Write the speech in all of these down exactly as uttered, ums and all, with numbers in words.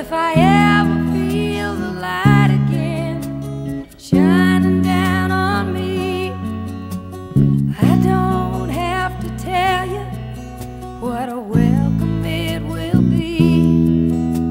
If I ever feel the light again shining down on me, I don't have to tell you what a welcome it will be.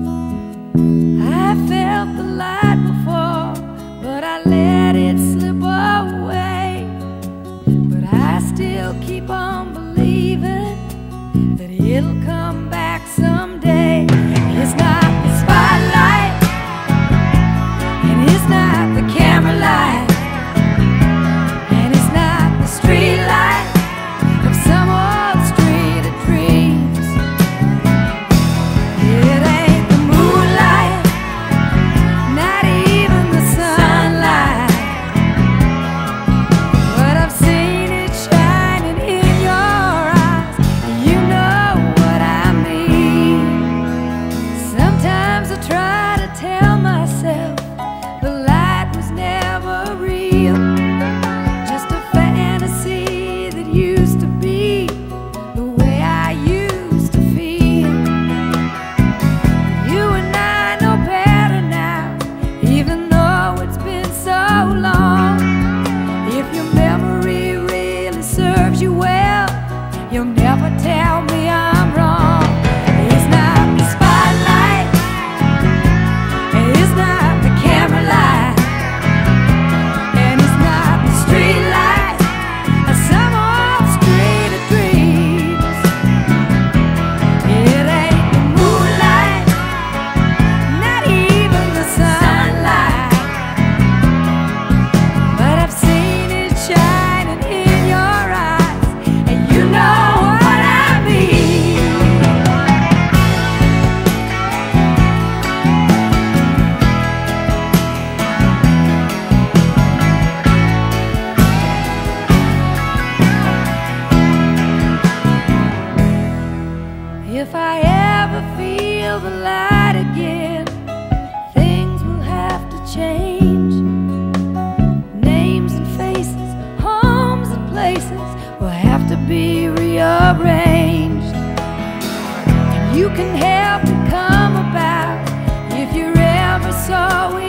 I felt the light before, but I let it slip away. But I still keep on believing that it'll come back someday. It's not the spotlight, and it's not the camera light, and it's not the street light of some old street of dreams. It ain't the moonlight, not even the sunlight, but I've seen it shining in your eyes. You know what I mean. Sometimes I try to tell myself the light was never real, just a fantasy that used to be the way I used to feel. You and I know better now, even though it's been so long. If your memory really serves you well, you'll never tell me I'm wrong. It's not the spotlight, and it's not the camera light, and it's not the street light of some old street of dreams. It ain't the moonlight, not even the sunlight, but I've seen it shining in your eyes, and you know what I mean. If I ever feel the light again, things will have to change. Names and faces, homes and places will have to be rearranged. And you can help it come about if you're ever so